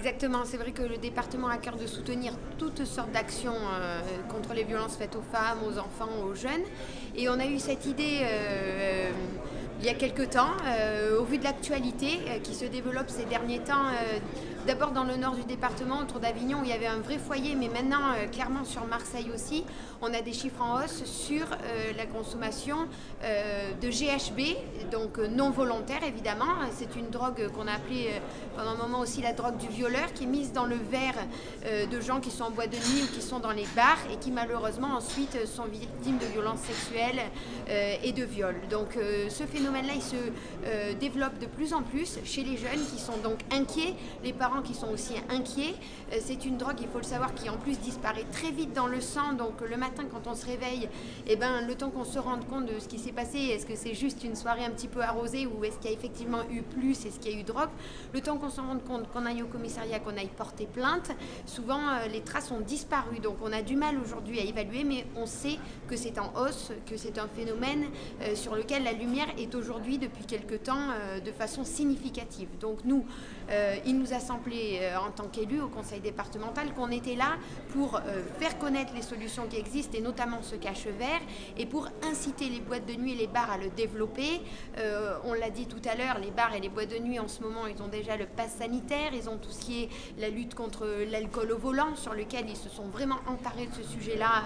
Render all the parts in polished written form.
Exactement, c'est vrai que le département a à cœur de soutenir toutes sortes d'actions contre les violences faites aux femmes, aux enfants, aux jeunes. Et on a eu cette idée il y a quelque temps, au vu de l'actualité qui se développe ces derniers temps, d'abord dans le nord du département, autour d'Avignon, où il y avait un vrai foyer, mais maintenant clairement sur Marseille aussi, on a des chiffres en hausse sur la consommation de GHB, donc non volontaire évidemment. C'est une drogue qu'on a appelée pendant un moment aussi la drogue du violeur, qui est mise dans le verre de gens qui sont en boîte de nuit ou qui sont dans les bars et qui malheureusement ensuite sont victimes de violences sexuelles et de viols. Donc ce phénomène-là, il se développe de plus en plus chez les jeunes qui sont donc inquiets, les parents qui sont aussi inquiets. C'est une drogue, il faut le savoir, qui en plus disparaît très vite dans le sang. Donc le matin quand on se réveille, eh ben, le temps qu'on se rende compte de ce qui s'est passé, est-ce que c'est juste une soirée un petit peu arrosée ou est-ce qu'il y a effectivement eu plus, est-ce qu'il y a eu drogue, le temps qu'on s'en rende compte, qu'on aille au commissariat, qu'on aille porter plainte, souvent les traces ont disparu. Donc on a du mal aujourd'hui à évaluer, mais on sait que c'est en hausse, que c'est un phénomène sur lequel la lumière est aujourd'hui depuis quelque temps de façon significative. Donc nous, il nous a semblé en tant qu'élus au conseil départemental qu'on était là pour faire connaître les solutions qui existent et notamment ce cache-vert et pour inciter les boîtes de nuit et les bars à le développer. On l'a dit tout à l'heure, les bars et les boîtes de nuit en ce moment, ils ont déjà le pass sanitaire, ils ont tout ce qui est la lutte contre l'alcool au volant sur lequel ils se sont vraiment emparés de ce sujet-là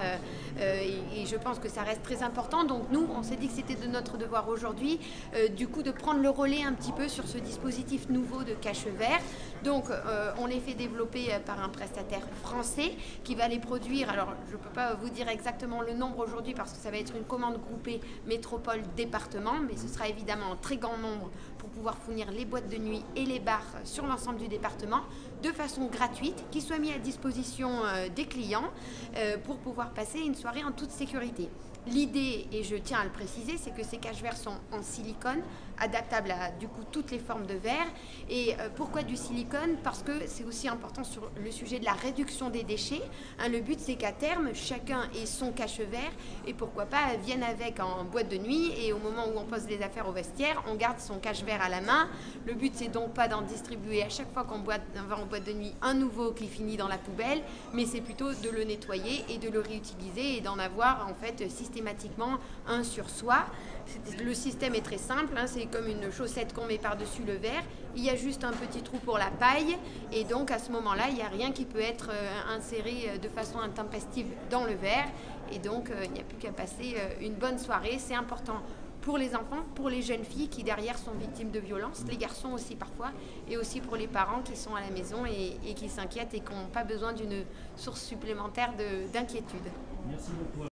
et je pense que ça reste très important. Donc nous, on s'est dit que c'était de notre devoir aujourd'hui du coup de prendre le relais un petit peu sur ce dispositif nouveau de cache-vert. Donc on les fait développer par un prestataire français qui va les produire. Alors je ne peux pas vous dire exactement le nombre aujourd'hui parce que ça va être une commande groupée métropole-département, mais ce sera évidemment un très grand nombre pour pouvoir fournir les boîtes de nuit et les bars sur l'ensemble du département de façon gratuite, qui soit mis à disposition des clients pour pouvoir passer une soirée en toute sécurité. L'idée, et je tiens à le préciser, c'est que ces cache-verres sont en silicone, adaptables à du coup toutes les formes de verre. Et pourquoi du silicone? Parce que c'est aussi important sur le sujet de la réduction des déchets. Le but, c'est qu'à terme, chacun ait son cache-verre et pourquoi pas vienne avec en boîte de nuit et au moment où on pose les affaires au vestiaire, on garde son cache-verre à la main. Le but, c'est donc pas d'en distribuer à chaque fois qu'on va en boîte de nuit un nouveau qui finit dans la poubelle, mais c'est plutôt de le nettoyer et de le réutiliser et d'en avoir en fait systématiquement un sur soi. Le système est très simple, c'est comme une chaussette qu'on met par-dessus le verre. Il y a juste un petit trou pour la paille et donc à ce moment-là, il n'y a rien qui peut être inséré de façon intempestive dans le verre et donc il n'y a plus qu'à passer une bonne soirée. C'est important pour les enfants, pour les jeunes filles qui derrière sont victimes de violences, les garçons aussi parfois, et aussi pour les parents qui sont à la maison et qui s'inquiètent et qui n'ont pas besoin d'une source supplémentaire d'inquiétude. Merci beaucoup.